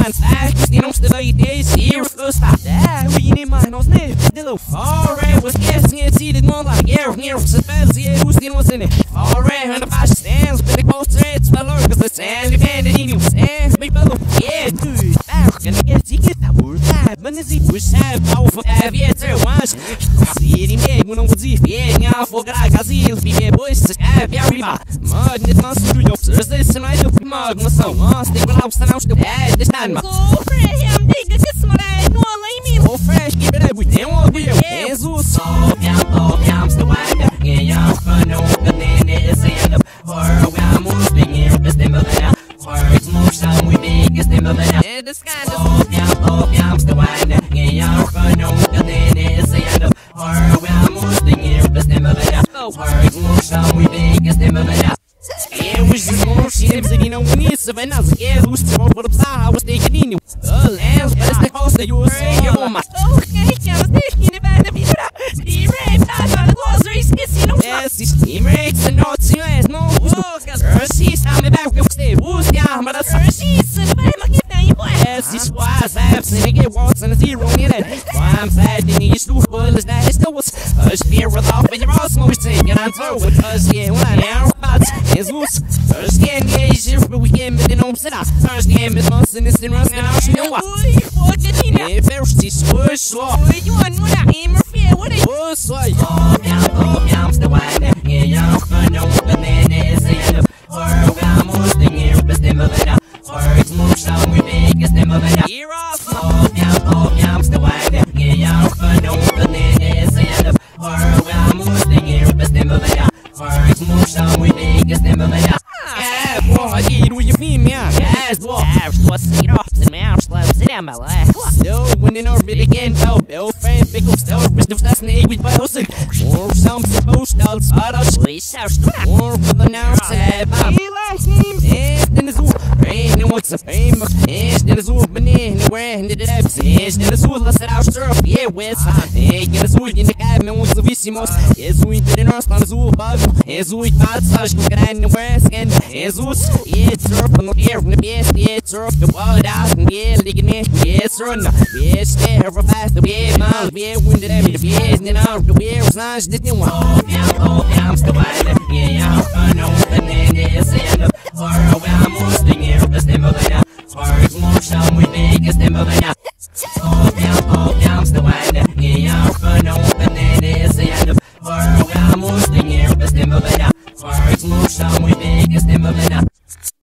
fantastic, you know, still a day, serious, stop that. We need my nose, little alright, was guessing it's seated more like air, near the fence, yeah, who's the what's in it? Alright, and the fashion stands, but the poster, it's my lord, cause the sand, the band, and you stand, big fellow, yeah, dude, and I guess he gets that word that, but is he push that powerful, yeah, there was, see him, yeah, when I was here, yeah, now for God, cause he'll be a voice, yeah, very bad, mud, it must do your Thursdays, and I do mud, my son, stick with house, and I'll still add this time, go for him, dig a kiss, what I know, I mean, oh, fresh, give it up, we didn't want to be a Jesus, oh, yeah, the one, yeah, for no, the name is the end of horror, I'm moving here, the stem of it out, horror's motion, we make a stem of it out, and the sky, oh, yeah, the one, yeah, for no, the name is the end of horror, I'm moving here, the stem of it out, horror's motion, we make a stem of it out. Yeah, wish this more shit, you know, we need seven hours. Yeah, who's the rope for the plow? I was thinking in you. Lambs, but it's the host that you were saying. You're on my. Okay, I was thinking about the people. Steam rapes, I got the glossary, you know. Yes, these steam rapes and not to ass, no. Hershey's, I'm back with stay. Who's the arm of the Hershey's, and I'm looking down your boy. Yes, this was abs, and they get walks and a zero in it. I'm sad, and you used to spoil is that it still was. Spear with off, and you're all smoke taking on throw with us, yeah, one hour. Jesus, Thursday engage, but we can't make it home sit out. Thursday is months and it's in rust and I'll show what. If there's this push, slow. You want what I am or fear? What are you? Push, slow. Oh, yeah, I'm the one. Yeah, yeah, I know, but then it's the end of horror. I'm moving here, but stem of it out. Horror's motion, we make a stem of it out. You're off. Oh, yeah, I'm the one. Yeah, yeah, I know, but then it's the end of horror. I'm moving here, but stem of it out. Horror's motion, we make a stem of it out. Yeah, boy, I get with your feet, yeah. Yes, boy. What's it off the mouth? Sit down, my lad. Still winning orbit again, though. Bill, friend, pickle, still, Mr. Snake with Bowser. Or some supposed to outside of Swiss House. Or for the now, sad. And in the zoo, rain, and what's a fame? And in the zoo, banana, where ended it up? And in the zoo, let's set out surf, yeah, west. And in the zoo, in the cabin, what's the vissimos? Yes, we didn't rust on the zoo, but as we thought, such a grand west, and Jesus, it's surf on the air, and the best, it's surf the world out, and yeah, ligging me, yes, run, yes, stare for fast, the way, miles, yeah, winded every, the yes, and out, the way, was nice, the new one. Oh, yeah, I'm still wild, yeah, I know, and then it's the end of horror, I'm moving here, the stem of it out, horror's motion, we make a stem of it out. Oh, yeah, I'm still wild, yeah, I know, and then it's the end of horror, I'm moving here, the stem of it out, horror's motion, we make a stem of it out.